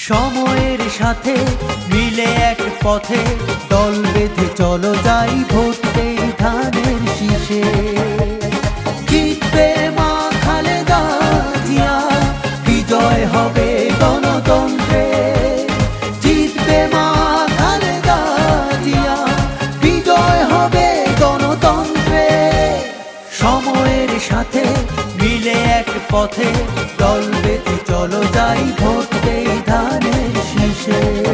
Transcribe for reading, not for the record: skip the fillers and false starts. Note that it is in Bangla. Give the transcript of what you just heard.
সময়ের সাথে মিলে এক পথে দল বেঁধে চলো যাই ভোট দেই ধানের শীষে। জিতবে মা খালেদা জিয়া, বিজয় হবে গণতন্ত্রে। জিতবে মা খালেদা জিয়া, বিজয় হবে গণতন্ত্রে। সময়ের সাথে মিলে এক পথে দল বেঁধে চলো যাই ভোট দেই ধানের শীষে।